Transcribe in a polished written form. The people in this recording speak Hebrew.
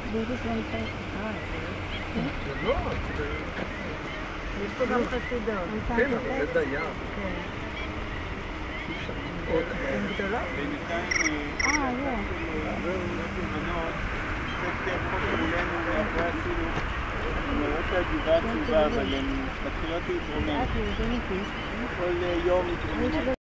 באיזה זמן צריך? זה לא, יש פה גם חסידות. כן, אבל זה דייר. כן. הן גדולות? בינתיים, זה. בנות, קצת חוסר מולנו מאחורי אפילו, למרות שהגבעה עצובה, אבל הן מתחילות להתרומם. כל יום מתרוממות.